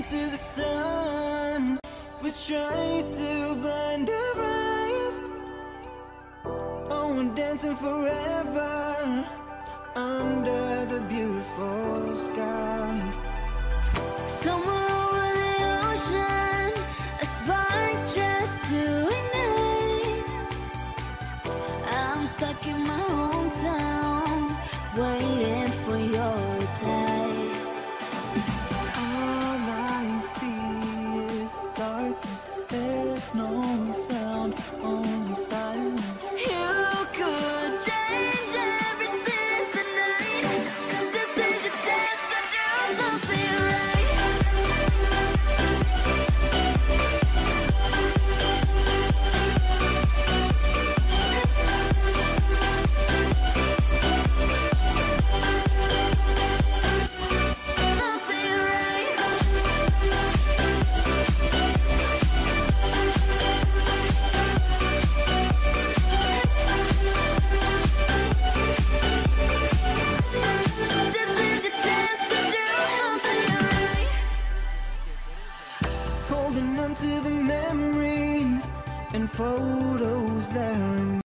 to the sun, which tries to blind our eyes. Oh, we're dancing forever under the beautiful skies. Somewhere over the ocean, a spark just to ignite. I'm stuck in my hometown, waiting for your reply. All I see is darkness, there's no sound, only silence. You could change everything tonight. This is your chance to do something right. Something right. This is your chance to do something right. Holding on to the memories and photos that